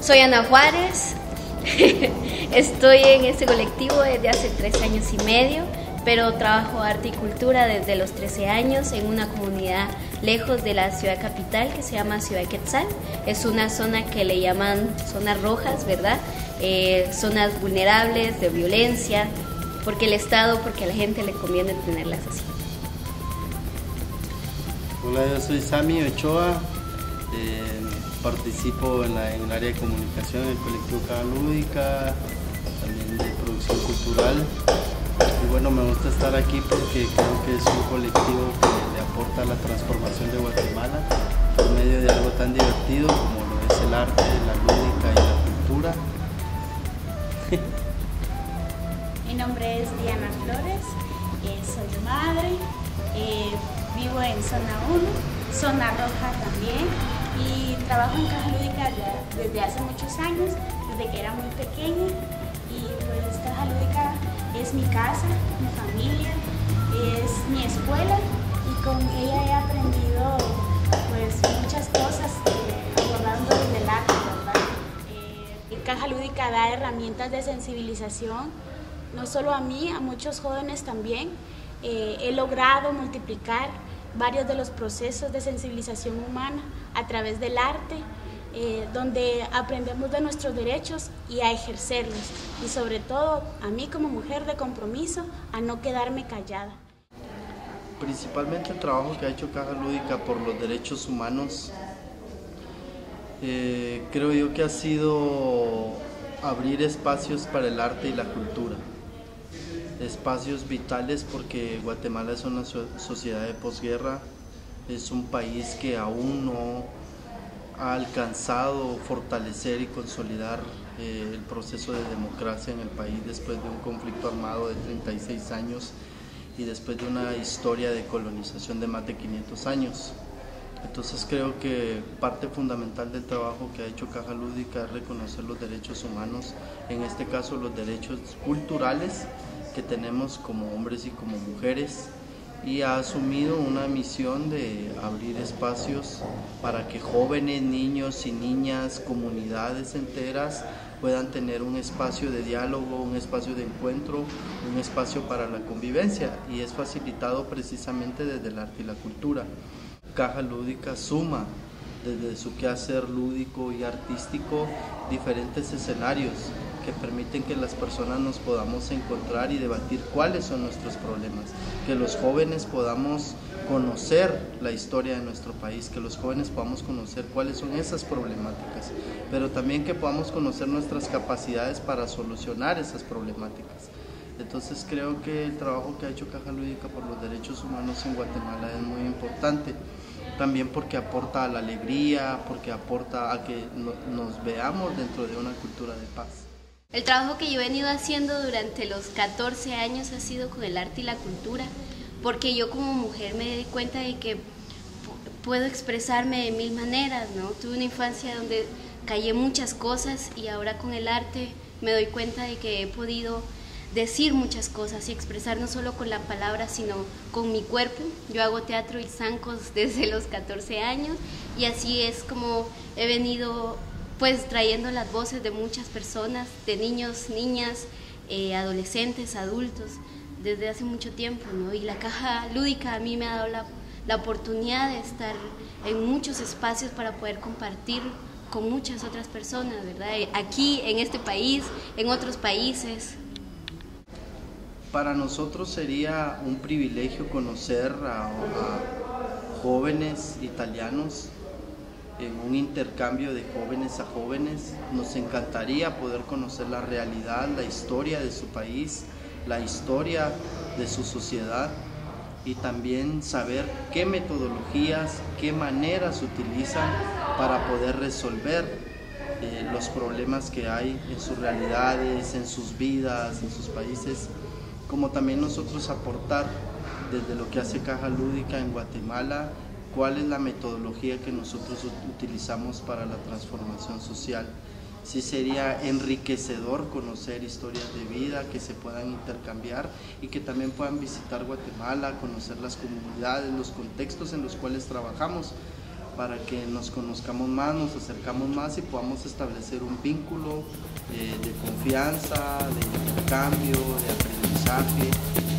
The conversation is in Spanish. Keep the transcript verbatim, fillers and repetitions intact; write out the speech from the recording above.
Soy Ana Juárez, estoy en este colectivo desde hace tres años y medio, pero trabajo arte y cultura desde los trece años en una comunidad lejos de la ciudad capital que se llama Ciudad Quetzal. Es una zona que le llaman zonas rojas, ¿verdad? Eh, zonas vulnerables de violencia, porque el Estado, porque a la gente le conviene tenerlas así. Hola, yo soy Sammy Ochoa, eh, participo en, la, en el área de comunicación en el colectivo Caja Lúdica, también de producción cultural. Y bueno, me gusta estar aquí porque creo que es un colectivo que le aporta a la transformación de Guatemala por medio de algo tan divertido como lo es el arte, la lúdica y la cultura. Mi nombre es Diana Flores, eh, soy madre, eh, vivo en zona uno, zona roja también, y trabajo en Caja Lúdica desde hace muchos años, desde que era muy pequeña, y pues Caja Lúdica es mi casa, mi familia, es mi escuela, y con ella he aprendido pues muchas cosas eh, abordando desde el arte, ¿verdad? Eh, Caja Lúdica da herramientas de sensibilización, no solo a mí, a muchos jóvenes también. Eh, he logrado multiplicar varios de los procesos de sensibilización humana a través del arte, eh, donde aprendemos de nuestros derechos y a ejercerlos, y sobre todo a mí como mujer de compromiso a no quedarme callada. Principalmente el trabajo que ha hecho Caja Lúdica por los derechos humanos, eh, creo yo que ha sido abrir espacios para el arte y la cultura. Espacios vitales porque Guatemala es una sociedad de posguerra, es un país que aún no ha alcanzado fortalecer y consolidar eh, el proceso de democracia en el país después de un conflicto armado de treinta y seis años y después de una historia de colonización de más de quinientos años. Entonces creo que parte fundamental del trabajo que ha hecho Caja Lúdica es reconocer los derechos humanos, en este caso los derechos culturales que tenemos como hombres y como mujeres, y ha asumido una misión de abrir espacios para que jóvenes, niños y niñas, comunidades enteras puedan tener un espacio de diálogo, un espacio de encuentro, un espacio para la convivencia, y es facilitado precisamente desde el arte y la cultura. Caja Lúdica suma desde su quehacer lúdico y artístico diferentes escenarios que permiten que las personas nos podamos encontrar y debatir cuáles son nuestros problemas, que los jóvenes podamos conocer la historia de nuestro país, que los jóvenes podamos conocer cuáles son esas problemáticas, pero también que podamos conocer nuestras capacidades para solucionar esas problemáticas. Entonces creo que el trabajo que ha hecho Caja Lúdica por los derechos humanos en Guatemala es muy importante, también porque aporta a la alegría, porque aporta a que no, nos veamos dentro de una cultura de paz. El trabajo que yo he venido haciendo durante los catorce años ha sido con el arte y la cultura, porque yo como mujer me di cuenta de que puedo expresarme de mil maneras, ¿no? Tuve una infancia donde callé muchas cosas y ahora con el arte me doy cuenta de que he podido decir muchas cosas y expresar no solo con la palabra, sino con mi cuerpo. Yo hago teatro y zancos desde los catorce años y así es como he venido pues trayendo las voces de muchas personas, de niños, niñas, eh, adolescentes, adultos, desde hace mucho tiempo, ¿no? Y la Caja Lúdica a mí me ha dado la, la oportunidad de estar en muchos espacios para poder compartir con muchas otras personas, ¿verdad? Aquí, en este país, en otros países. Para nosotros sería un privilegio conocer a, a jóvenes italianos en un intercambio de jóvenes a jóvenes. Nos encantaría poder conocer la realidad, la historia de su país, la historia de su sociedad y también saber qué metodologías, qué maneras utilizan para poder resolver eh, los problemas que hay en sus realidades, en sus vidas, en sus países, como también nosotros aportar desde lo que hace Caja Lúdica en Guatemala, cuál es la metodología que nosotros utilizamos para la transformación social. Sí sería enriquecedor conocer historias de vida que se puedan intercambiar y que también puedan visitar Guatemala, conocer las comunidades, los contextos en los cuales trabajamos, para que nos conozcamos más, nos acercamos más y podamos establecer un vínculo eh, de confianza, de intercambio, de aprendizaje.